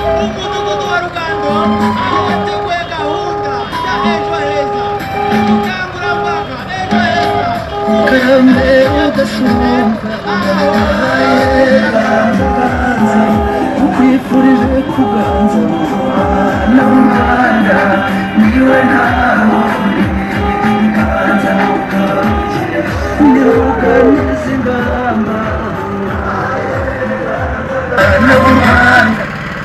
umudugudu wa Rugando aho wateguye gahunda ya ejo heza ubukangurambaga ejo heza karame udasumba ukwifurije kuganza na Ruganda niwe ntawe kanza niruganiza ingamba na Ruganda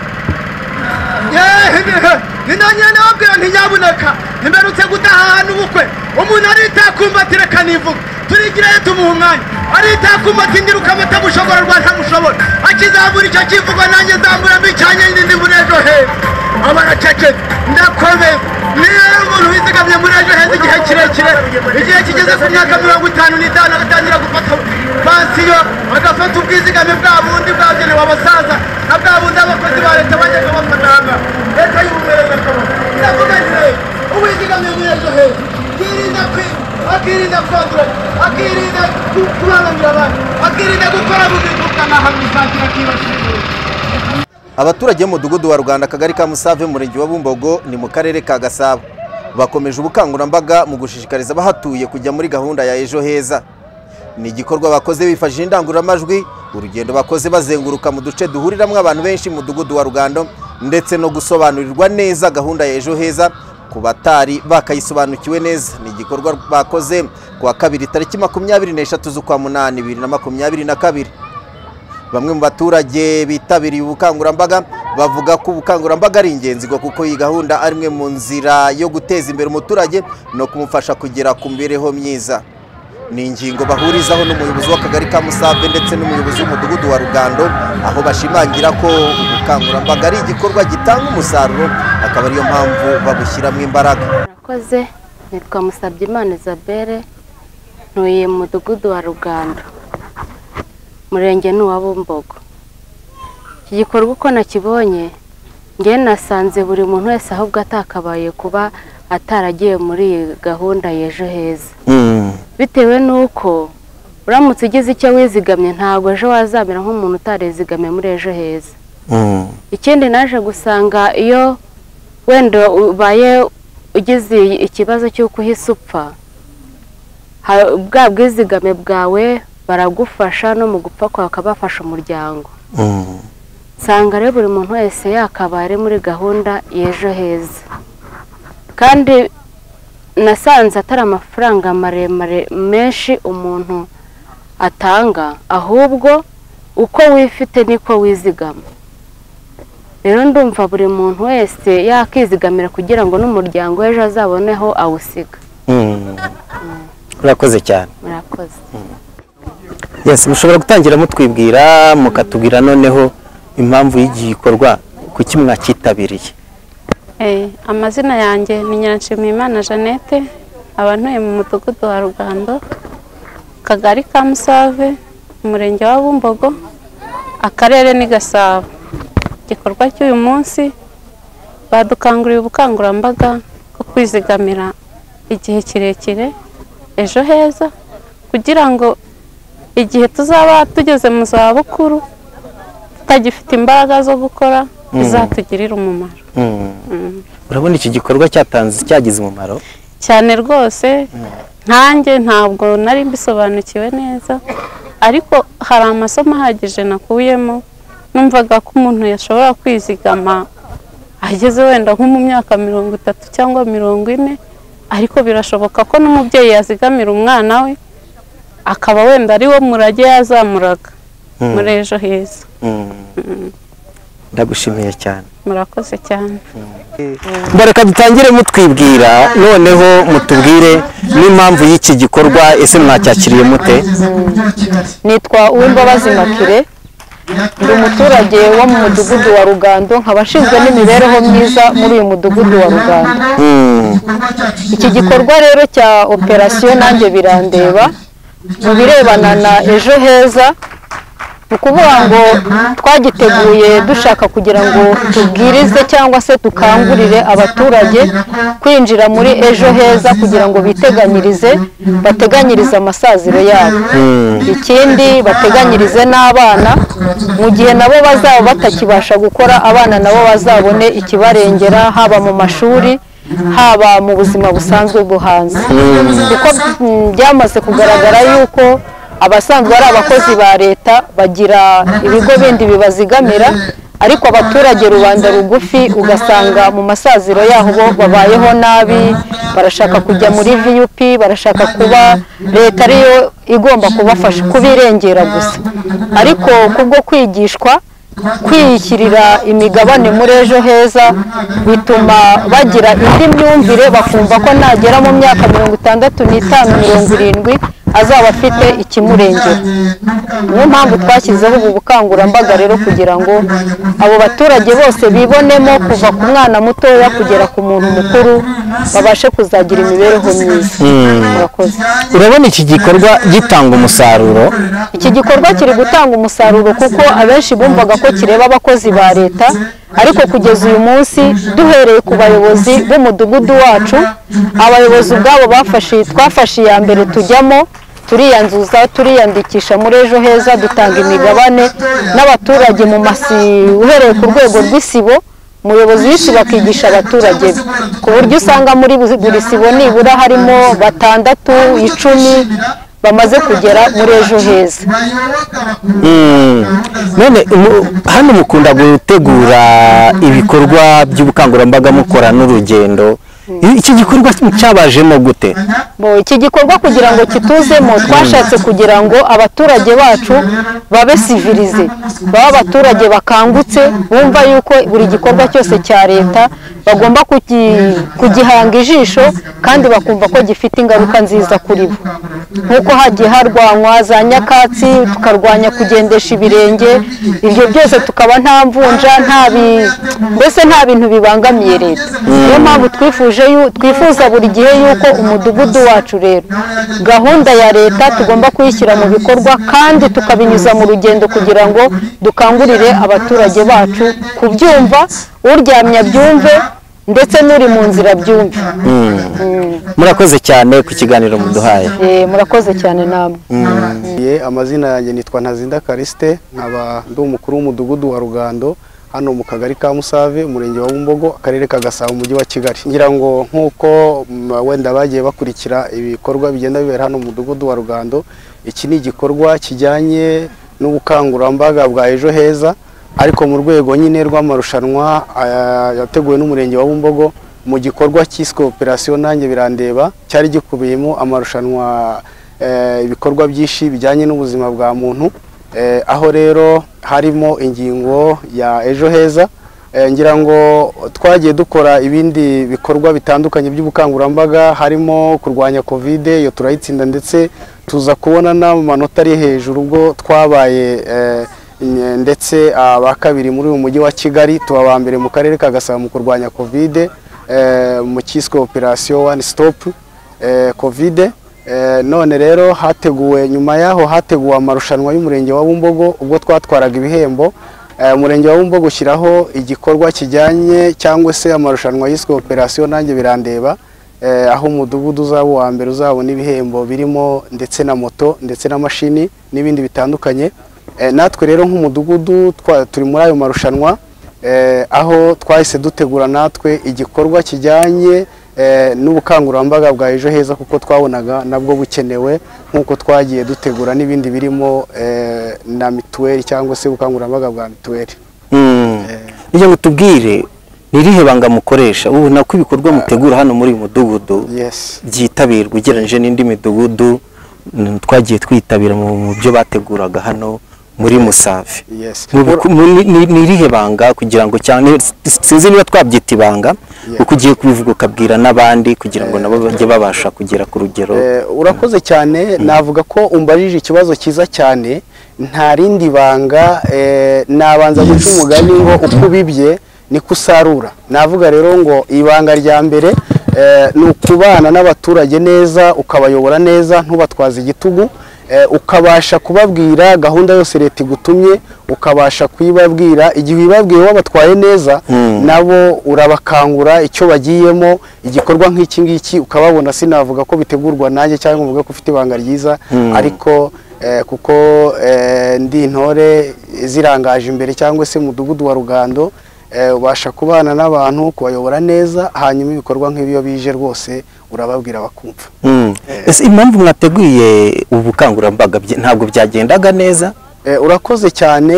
ninanyana wabwira ntiyaboneka ntimerutse gutahana ubukwe umuntu aritakumbatira kanivuga turigirayo tumuha umwanya aritakumbatira ndiruka amatamushogorerwa ntamushobora akizambura icyo kivuga nanjye zamburamo icyanya n'indi muri ejo heza abaracecetse ndakomeza niyo umuntu wizigamye muri ejo heza igihe kirekire igihe kigeze ku myaka 55 agatangira gufata pansiyo agafata ubwizigame bwa bundi bwagenewe abasaza na bwa bundi abakozi ba leta bajyaga bafatanga leta y'ubumereza akabona ndavuga nti uwizigamye muri ejo heza yirinda akirinda kwandura akirinda kubangamira abantu akirinda gukora mu bivuga n'ahantu bisangira kibashije. Abaturage b'umudugudu wa Ruganda akagari ka Musave mu murenge wa Bumbogo ni mu karere ka Gasabo bakomeje ubukangurambaga mu gushishikariza abahatuye kujya muri gahunda ya ejo heza. Ni igikorwa bakoze bifashishije indangururamajwi, urugendo bakoze bazenguruka mu duce duhuriramo abantu benshi mu mudugudu wa Rugando ndetse no gusobanurirwa neza gahunda ya ejo heza ku batari bakayisobanukiwe neza. Ni igikorwa bakoze kuwa kabiri tariki 23 z'ukwa munani 2022. Bamwe mu baturage bitabiriye ubukangurambaga bavuga ko ubukangurambaga ari ingenzi kuko iyi gahunda ari imwe mu nzira yo guteza imbere umuturage no kumufasha kugera ku mibereho myiza. Ni ingingo bahurizaho n'umuyobozi w'akagari ka Musave ndetse n'umuyobozi w'umudugudu wa Rugando, aho bashimangira ko ubukangurambaga ari igikorwa gitanga umusaruro akaba ariyo mpamvu babushyiramo imbaraga. Nakoze nitwa Musabyimana Isabelle, ntuye mu mudugudu wa Rugando, murenge n'uwa Bumbogo. Iki gikorwa uko nakibonye nge nasanze buri muntu wese ahubwo atakabaye kuba ataragiye muri gahunda y'ejo heza, bitewe nuko uramutse ugize icyo wizigamye ntabwo ejo wazamera nk'umuntu utarezigamye muri ejo heza. Ikindi naje gusanga iyo wenda ubaye ugize ikibazo cy'uko uhise upfa, bwa bwizigame bwawe baragufasha no mu gupfa kwawe bakabafasha umuryango. Nsanga rero buri muntu wese yakabare muri gahunda y'ejo heza, kandi nasanze atari amafaranga maremare menshi umuntu atanga, ahubwo uko wifite niko wizigama. Rero ndumva buri muntu wese yakizigamira kugira ngo n'umuryango ejo azaboneho awusiga. Urakoze cyane. Murakoze. Yes, mushobora gutangira mutwibwira mukatubwira noneho impamvu y'igikorwa kuki mwakitabiriye. Amazina yanjye ni Nyiranshimiyimana Jeannette, abantuye mu mudugudu wa Rugando, akagari ka Musave, umurenge wa Bumbogo, akarere ni Gasabo. Igikorwa cy'uyu munsi badukanguriye ubukangurambaga bwo kwizigamira igihe kirekire ejo heza, kugira ngo igihe tuzaba tugeze mu zabukuru tutagifite imbaraga zo gukora bizatugirira umumaro. Urabona iki gikorwa cyagize umumaro cyane rwose. Ntanjye ntabwo nari mbisobanukiwe neza, ariko hari amasomo ahagije nakuyemo. Numvaga ko umuntu yashobora kwizigama ageze wenda nko mu myaka 30 cyangwa 40, ariko birashoboka ko n'umubyeyi yazigamira umwana we akaba wenda ari wo murage yazamuraga muri ejo heza. Ndagushimiye cyane. Murakoze cyane. Mbareka dutangire mutwibwira noneho mutubwire n'impamvu y'iki gikorwa, ese mwacyakiriye mute? Nitwa Uwimbabazi Makire, ndi umuturage wo mu mudugudu wa Rugando, nkabashinzwe n'imibereho myiza muri uyu mudugudu wa Rugando. Iki gikorwa rero cya operasiyo nanjye birandeba mu birebana na ejo heza, ni ukuvuga ngo twagiteguye dushaka kugira ngo tubwirize cyangwa se dukangurire abaturage kwinjira muri ejo heza kugira ngo bateganyirize amasaziro yabo. Ikindi bateganyirize n'abana mu gihe nabo bazaba batakibasha gukora, abana nabo bazabone ikibarengera haba mu mashuri haba mu buzima busanzwe bwo hanze, kuko byamaze kugaragara yuko abasanzwe ari abakozi ba leta bagira ibigo bindi bibazigamira, ariko abaturage rubanda rugufi ugasanga mu masaziro yaho bo babayeho nabi, barashaka kujya muri VUP, barashaka kuba leta ariyo igomba kubafasha kubirengera gusa, ariko kubwo kwigishwa kwiyishyirira imigabane muri ejo heza bituma bagira indi myumvire, bakumva ko nagera mu myaka 65 70 azaba afite ikimurengera. Niyo mpamvu twashyizeho ubu bukangurambaga rero kugira ngo abo baturage bose bibonemo kuva ku mwana mutoya kugera ku muntu mukuru babashe kuzagira imibereho myiza. Murakoze. Urabona iki gikorwa gitanga umusaruro? Iki gikorwa kiri gutanga umusaruro kuko abenshi bumvaga ko kireba abakozi ba leta, ariko kugeza uyu munsi duhereye ku bayobozi b'umudugudu wacu, abayobozi ubwabo twafashe iya mbere tujyamo, turiyandikisha muri ejo heza, dutanga imigabane n'abaturage mu uhereye ku rwego rw'isibo, umuyobozi w'isibo akigisha abaturage be, ku buryo usanga muri buri sibo nibura harimo 6, 10 bamaze kugera muri ejo heza. None hano mukunda gutegura ibikorwa by'ubukangurambaga mukora n'urugendo, iki gikorwa cyabajemo gute? Iki gikorwa kugira ngo kituzemo twashatse kugira ngo abaturage bacu babe civilize, baba abaturage bakangutse bumva yuko buri gikorwa cyose cya leta bagomba kugihanga ijisho kandi bakumva ko gifite ingaruka nziza kuri bo, nk'uko hagiye harwanywa za nyakatsi, tukarwanya kugendesha ibirenge, ibyo byose tukaba nta mvunja mbese nta bintu bibangamiye leta. Niyo mpamvu twifuza buri gihe yuko umudugudu wacu rero gahunda ya leta tugomba kuyishyira mu bikorwa kandi tukabinyuza mu rugendo kugira ngo dukangurire abaturage bacu kubyumva, uryamye abyumve ndetse n'uri mu nzira byumve. Murakoze cyane ku kiganiro muduhaye. Murakoze cyane namwe. Amazina yanjye nitwa Ntazinda Kariste, nkaba ndi umukuru w'umudugudu wa Rugando hano mu kagari ka Musave, umurenge wa Bumbogo, akarere ka Gasabo, umujyi wa Kigali. Ngira ngo nk'uko wenda bagiye bakurikira ibikorwa bigenda bibera hano mu mudugudu wa Rugando, iki ni igikorwa kijyanye n'ubukangurambaga bwa ejo heza, ariko mu rwego nyine rw'amarushanwa yateguwe n'umurenge wa Bumbogo mu gikorwa cyiswe operation nanjye birandeba, cyari gikubiyemo amarushanwa ibikorwa byinshi bijyanye n'ubuzima bwa muntu, aho rero harimo ingingo ya ejo heza. Ngira ngo twagiye dukora ibindi bikorwa bitandukanye by'ubukangurambaga, harimo kurwanya covid, iyo turayitsinda ndetse tuza kubona n'amanota ari hejuru ubwo twabaye ndetse aba kabiri muri uyu mujyi wa Kigali, tuba ba mbere mu karere ka Gasabo mu kurwanya covid mu cyiswe operation one stop covid. None rero hateguwe nyuma yaho hateguwe amarushanwa y'umurenge wa Bumbogo, ubwo twatwaraga ibihembo. Umurenge wa Bumbogo ushyiraho igikorwa kijyanye cyangwa se amarushanwa yiswe operation nanjye birandeba, aho umudugudu uzaba wa mbere uzabona ibihembo birimo ndetse na moto ndetse na mashini n'ibindi bitandukanye. Natwe rero nk'umudugudu turi muri ayo marushanwa, aho twahise dutegura natwe igikorwa kijyanye n'ubukangurambaga bwa ejo heza, kuko twabonaga nabwo bukenewe, nk'uko twagiye dutegura n'ibindi birimo na mituweli cyangwa se ubukangurambaga bwa mituweli. Iyo mutubwire nirihe banga mukoresha ubu nako ibikorwa mutegura hano muri mudugudu byitabirwa ugereranyije n'indi midugudu twagiye twitabira mu byo bateguraga hano muri Musave? Nirihe banga kugira ngo cyane sinzi niba twabyita ibanga uko ugiye kubivuga ukabwira n'abandi kugira ngo nabo bajye babasha kugera ku rugero? Urakoze cyane, navuga ko umbajije ikibazo cyiza cyane. Nta rindi banga, nabanza guca umugani ngo uko ubibye niko usarura. Navuga rero ngo ibanga rya mbere ni ukubana n'abaturage neza, ukabayobora neza, ntubatwaze igitugu. ukabasha kubabwira gahunda yose leta igutumye, ukabasha kuyibabwira igihe uyibabwiye wabatwaye neza nabo urabakangura icyo bagiyemo. Igikorwa nk'iki ngiki ukababona, sinavuga ko bitegurwa nanjye cyangwa mvuga ko ufite ibanga ryiza, ariko kuko ndi intore zirangaje imbere cyangwa se mudugudu wa Rugando, ubasha kubana n'abantu, kubayobora neza, hanyuma ibikorwa nk'ibiyo bije rwose urababwira bakumva. Ese impamvu mwateguye ubukangurambaga ntabwo byagendaga neza? Urakoze cyane.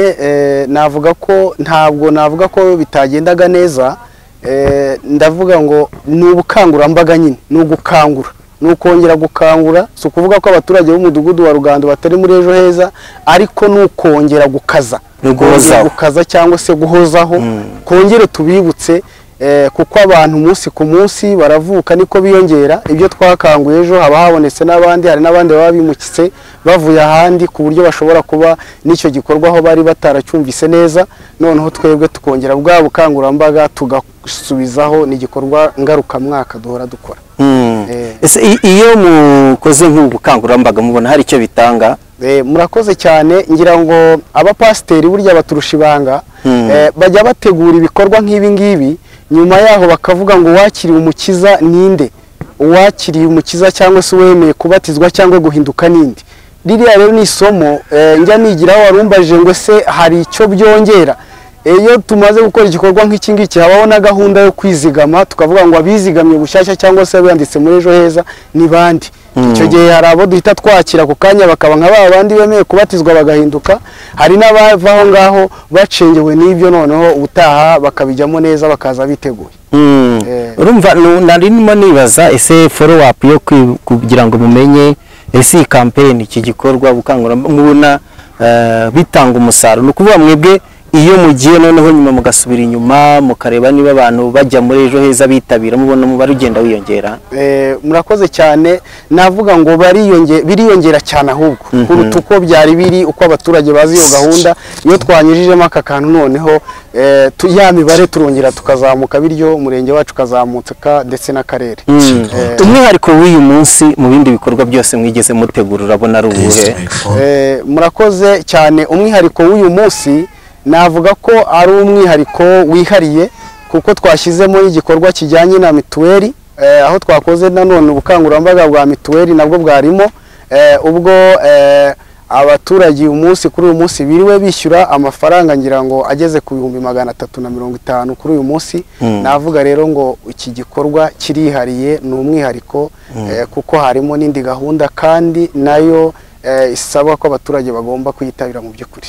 Navuga ko bitagendaga neza, ndavuga ngo ni ubukangurambaga nyine, ni ugukangura, ni ukongera gukangura. Si ukuvuga ko abaturage b'umudugudu wa Rugando batari muri Ejo Heza, ariko ni ukongera gukaza cyangwa se guhozaho, kongere tubibutse, kuko abantu umunsi ku munsi baravuka niko biyongera. Ibyo twakanguye ejo haba habonetse n'abandi, hari n'abandi baba bimukitse bavuye ahandi ku buryo bashobora kuba n'icyo gikorwa aho bari bataracyumvise neza, noneho twebwe tukongera bwa bukangurambaga tugasubizaho. ni igikorwa ngarukamwaka duhora dukora. Ese iyo mukoze nk'ubukangurambaga mubona hari icyo bitanga? Murakoze cyane. Ngira ngo abapasiteri burya baturusha ibanga, bajya bategura ibikorwa nk'ibi ngibi, nyuma yaho bakavuga ngo wakiriye umukiza ninde, uwakiriye umukiza cyangwa se uwemeye kubatizwa cyangwa guhinduka ninde. Ririya rero ni isomo njya nigiraho, warumbajije ngo se hari icyo byongera. Iyo tumaze gukora igikorwa nk'iki ngiki habaho na gahunda yo kwizigama, tukavuga ngo abizigamye bushyashya cyangwa se abanditse muri Ejo Heza ni bandi. Icyo gihe hari abo duhita twakira ku kanya bakaba nka ba bandi bemeye kubatizwa bagahinduka. Hari n'abavaho ngaho bacengewe n'ibyo, noneho ubutaha bakabijyamo neza bakaza biteguye. Urumva narimo nibaza, ese follow up yo kugira ngo mumenye ese iyi campaign, iki gikorwa ubukangurambaga mubona bitanga umusaruro? Nukuvuga mwebwe iyo mugiye noneho nyuma mugasubira inyuma mukareba niba abantu bajya muri Ejo Heza bitabira, mubona umubare ugenda wiyongera? Murakoze cyane. Navuga ngo biriyongera cyane ahubwo kuruta uko byari biri, uko abaturage bazi iyo gahunda. Iyo twanyujijemo aka kantu noneho ya mibare turongera tukazamuka, biryo umurenge wacu ukazamuka ndetse n'akarere. Umwihariko w'uyu munsi mu bindi bikorwa byose mwigeze mutegura urabona ari ubuhe? Murakoze cyane. Umwihariko w'uyu munsi navuga ko ari umwihariko wihariye, kuko twashyizemo igikorwa kijyanye na mituweli, aho twakoze nanone ubukangurambaga bwa mituweli nabwo bwarimo, ubwo abaturage kuri uyu munsi biriwe bishyura amafaranga ngira ngo ageze ku 350 kuri uyu munsi. Navuga rero ngo iki gikorwa kirihariye, ni umwihariko, kuko harimo n'indi gahunda kandi nayo isaba ko abaturage bagomba kuyitabira mu by'ukuri.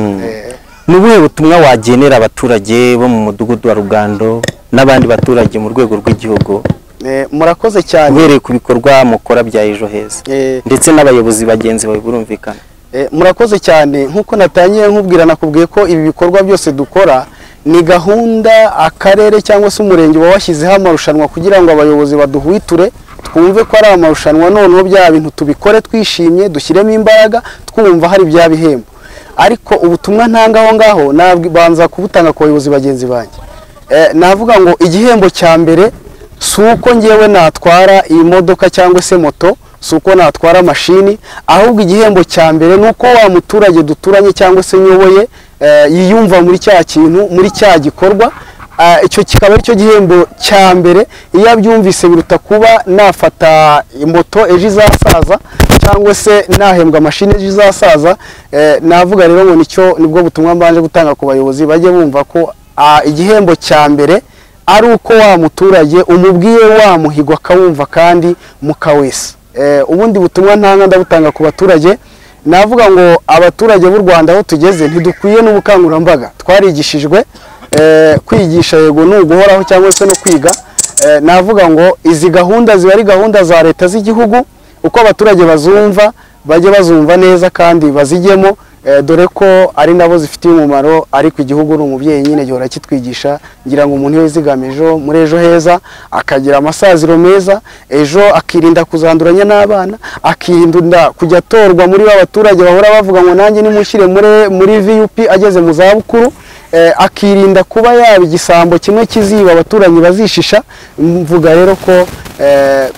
Nubuhe butumwa wagenera abaturage bo mu mudugudu wa Rugando n'abandi baturage mu rwego rw'igihugu? Murakoze cyane. Uhereye ku bikorwa mukora bya Ejo Heza ndetse n'abayobozi bagenzi bawe burumvikana. Murakoze cyane. Nkuko natangiye nkubwira, nakubwiye ko ibi bikorwa byose dukora ni gahunda akarere cyangwa se umurenge washyizeho amarushanwa kugira ngo abayobozi baduhwiture, twumve ko ari amarushanwa, noneho bya bintu tubikore twishimye, dushyiremo imbaraga, twumva hari bya bihembo. Ariko ubutumwa ntangaho ngaho nabanza kubutanga ku bayobozi bagenzi banjye. Navuga ngo igihembo cya mbere si uko ngewe natwara iyi modoka cyangwa se moto, si uko natwara mashini, ahubwo igihembo cya mbere ni uko wa muturage duturanye cyangwa se nyoboye yiyumva muri cya kintu, muri cya gikorwa. Icyo kikaba aricyo gihembo cya mbere. Iyo abyumvise biruta kuba nafata moto ejo izasaza cyangwa se nahembwa mashini ejo izasaza. Navuga rero ngo nibwo butumwa mbanje gutanga ku bayobozi, bajye bumva ko igihembo cya mbere ari uko wa muturage umubwiye wamuhigwa akawumva kandi mukawesa. Ubundi butumwa ntanga ndabutanga ku baturage. Navuga ngo abaturage b'u Rwanda aho tugeze ntidukwiye n'ubukangurambaga, twarigishijwe kwigisha yego ni uguhoraho cyangwa se no kwiga. Navuga ngo izi gahunda ziba ari gahunda za leta z'igihugu, uko abaturage bazumva bajye bazumva neza kandi bazijyemo, dore ko ari nabo zifitiye umumaro. Ariko igihugu ni umubyeyi nyine gihora kitwigisha. Ngira ngo umuntu yizigama ejo muri Ejo Heza akagira amasaziro meza, ejo akirinda kuzanduranya n'abana, akirinda kujya atorwa muri abaturage bahora bavuga ngo nanjye nimushyire muri VUP ageze mu zabukuru, akirinda kuba yaba igisambo kimwe kiziba abaturanyi bazishisha. Mvuga rero ko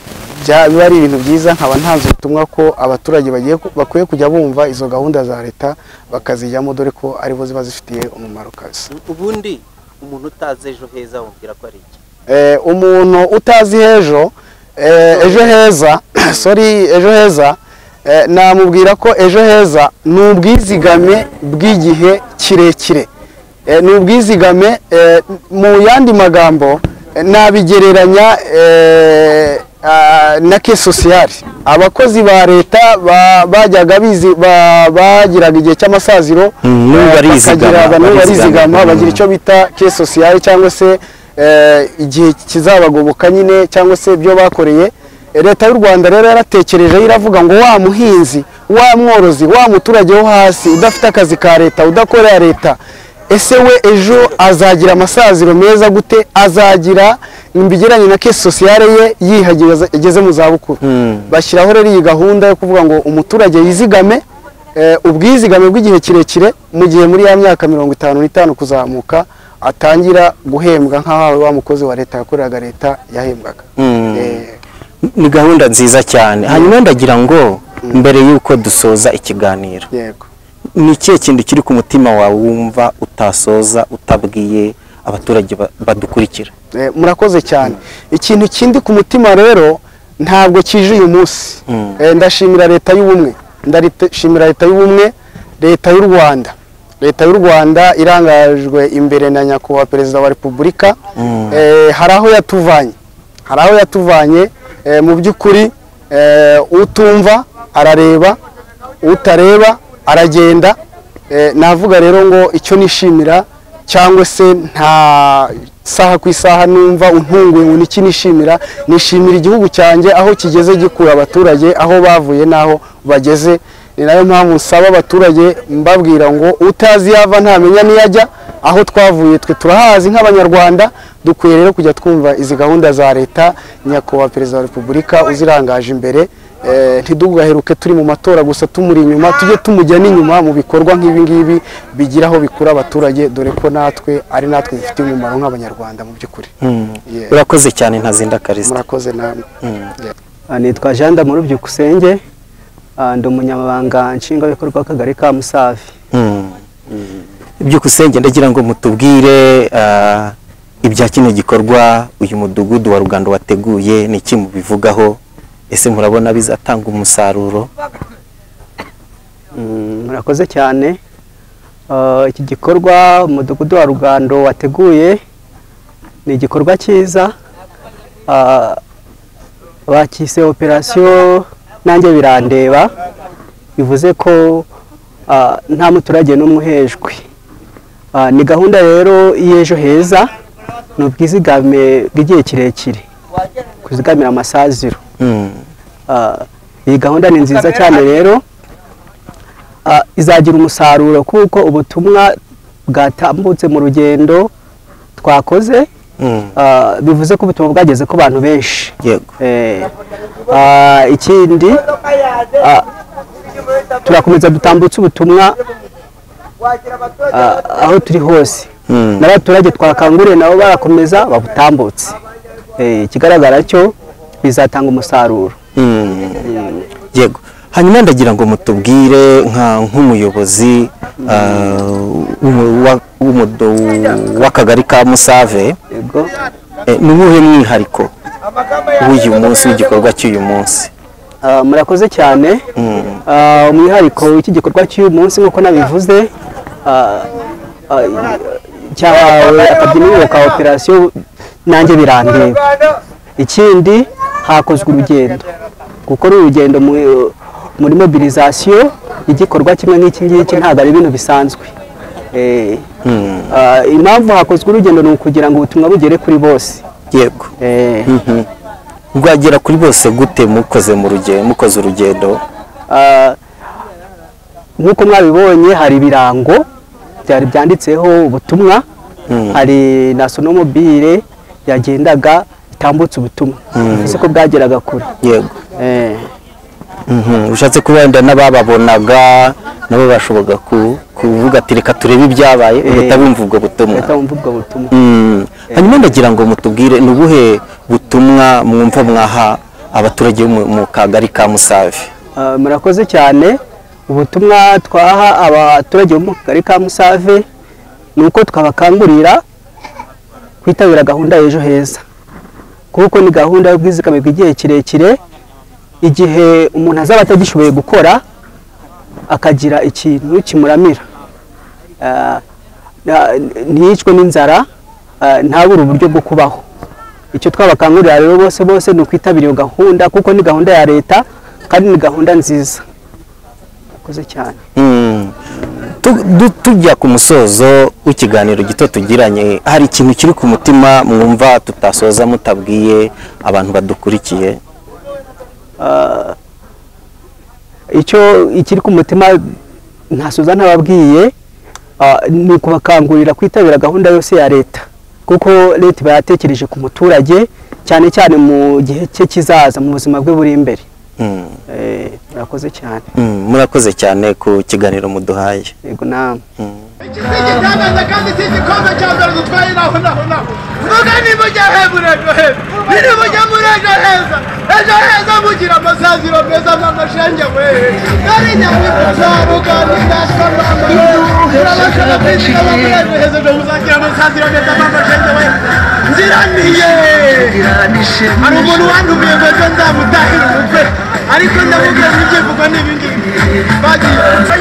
biba ari ibintu byiza, nkaba ntanze ubutumwa ko abaturage bakwiye kujya bumva izo gahunda za leta bakazijyamo, dore ko aribo ziba zifitiye umumaro kazi. ubundi umuntu utazi ejo heza wumvira ko ari iki? Umuntu utazi ejo heza ejo heza namubwira ko ejo heza ni ubwizigame bw'igihe kirekire, ni ubwizigame mu yandi magambo nabigereranya na ke sociale. Abakozi ba leta bajyaga bagiraga igihe cy'amasaziro barizigama bagira icyo bita ke sociale, cyangwa se igihe kizabagoboka nyine, cyangwa se ibyo bakoreye. Leta y'u Rwanda rero yaratekereje iravuga ngo wa muhinzi, wa mworozi, wa muturage wo hasi udafite akazi ka leta, udakorera leta, ese we ejo azagira amasaziro meza gute? Azagira imbigeranye na ke sociale ye yihagiye ageze mu zabukuru. Bashyiraho rero iyi gahunda yo kuvuga ngo umuturage yizigame, ubwizigame bw'igihe kirekire, mu gihe muri ya myaka 55 kuzamuka atangira guhembwa nk'aho wa mukozi wa leta yakoreraga leta yahembwaga. Ni gahunda nziza cyane. Hanyuma ndagira ngo mbere yuko dusoza ikiganiro, yego, ni ikihe kintu kiri ku mutima wawe wumva utasoza utabwiye abaturage badukurikira? Murakoze cyane. Ikintu kindi ku mutima rero ntabwo kije uyu munsi. Ndashimira leta y'ubumwe, ndashimira leta y'ubumwe, leta y'u Rwanda. Leta y'u Rwanda irangajwe imbere na nyakubahwa Perezida wa Repubulika. Hari aho yatuvanye, mu by'ukuri utumva arareba, utareba aragenda. Navuga rero ngo icyo nishimira, cyangwa se nta saha ku isaha numva untunguye ngo niki nishimira igihugu cyanjye aho kigeze gikura abaturage aho bavuye naho bageze. Ni nayo mpamvu nsaba abaturage mbabwira ngo utazi yava ntamenya niyajya. Aho twavuye twe turahazi nk'abanyarwanda, dukwiye rero kujya twumva izi gahunda za leta. Nyakubahwa Perezida wa Repubulika uzirangaje imbere, ntidugaheruke turi mu matora gusa tumuri inyuma, tujye tumujya n'inyuma mu bikorwa nk'ibi ngibi bigira aho bikura abaturage, dore ko natwe bifite umumaro nk'abanyarwanda mu by'ukuri. Urakoze cyane Ntazinda Karisita. Murakoze namwe. Nitwa Jean D'Amour Byukusenge, ndi umunyamabanga nshingwabikorwa w'Akagari ka Musave. Byukusenge, ndagira ngo mutubwire ibya kino gikorwa uyu mudugudu wa Rugando wateguye, ni iki mubivugaho? Ese murabona bizatanga umusaruro? Murakoze cyane. Iki gikorwa umudugudu wa Rugando wateguye ni igikorwa cyiza, bakise operasiyo nanjye birandeba, bivuze ko nta muturage n'umuhejwe. Ni gahunda rero y'ejo heza, ni ubwizigame bw'igihe kirekire, kuzigamira amasaziro. Iyi gahunda ni nziza cyane rero, izagira umusaruro kuko ubutumwa bwatambutse mu rugendo twakoze, bivuze ko ubutumwa bwageze ku bantu benshi. Ikindi turakomeza dutambutse ubutumwa aho turi hose, n'abaturage twakanguriye nabo barakomeza babutambutse. Ikigaragara cyo bizatanga umusaruro. Yego. Hanyuma ndagira ngo mutubwire nk'umuyobozi w'Akagari ka Musave, ni uwuhe mwihariko w'uyu munsi, w'igikorwa cy'uyu munsi? Murakoze cyane. Umwihariko w'iki gikorwa cy'uyu munsi nk'uko nabivuze, cyahawe akabyiniro ka operasiyo nanjye birandeba. Ikindi hakozwe urugendo, gukora urugendo muri mobilisation y'igikorwa kimwe nk'iki ngiki ntabwo ari ibintu bisanzwe. Impamvu hakozwe urugendo ni ukugira ngo ubutumwa bugere kuri bose. Yego. Bwagera kuri bose gute mukoze urugendo? Nk'uko mwabibonye hari ibirango byari byanditseho ubutumwa, hari na sonomobile yagendaga itambutse ubutumwa, bivuze ko bwageraga kure. Yego. Ushatse kubenda n'abababonaga nabo bashoboka kuvuga ati reka turebe ibyabaye, utabumva ubwo butumwa. Hanyuma ndagira ngo mutubwire ni ubuhe butumwa mwumva mwaha abaturage bo mu kagari ka Musave? Murakoze cyane. Ubutumwa twaha abaturage bo mu kagari ka Musave nuko twabakangurira kwitabira gahunda y'ejo heza, kuko ni gahunda y'ubwizigame bw'igihe kirekire. Igihe umuntu azaba atagishoboye gukora akagira ikintu kimuramira, ntiyicwe n'inzara, ntabure uburyo bwo kubaho. Icyo twabakangurira rero bose ni ukwitabira iyo gahunda, kuko ni gahunda ya leta kandi ni gahunda nziza. Murakoze cyane. Tujya ku musozo w'ikiganiro gito tugiranye, hari ikintu kiri ku mutima mwumva tutasoza mutabwiye abantu badukurikiye? Icyo ikiri ku mutima ntasoza ntababwiye, ni ukubakangurira kwitabira gahunda yose ya leta, kuko leta iba yatekereje ku muturage cyane cyane mu gihe cye kizaza, mu buzima bwe buri imbere. Murakoze cyane. Murakoze cyane ku kiganiro muduhaye. Yego namwe. Igitangaza kandi cy'igikombe cya mbere dutwaye naho vuga ni mujya heburego biri mujya murego heza ejo heza mugira amasaziro meza n'amashenge we ari nyamwiza ruganira urabashaka kwinjira murego heza ejo muzagira amasaziro meza n'amashenge we nziraniye. Hari umuntu wandumiye ngo ejo nzamutahira umutwe, ariko ndamubwira n'ibyivugo n'ibingibi bagiye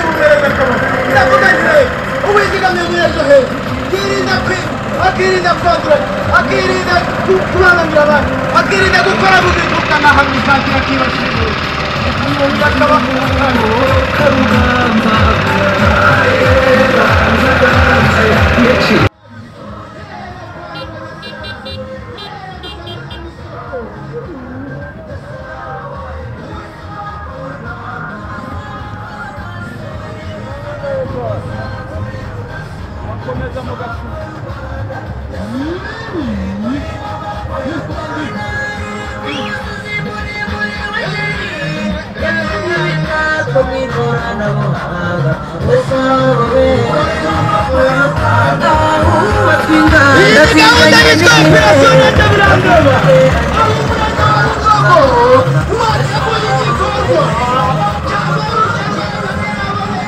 uwizigame ejo heza, akirinda kwandura, akirinda kubangamira abandi, akirinda gukora mu bivuga n'ahantu bizagira kibashimira umuntu akaba karugamba. Ini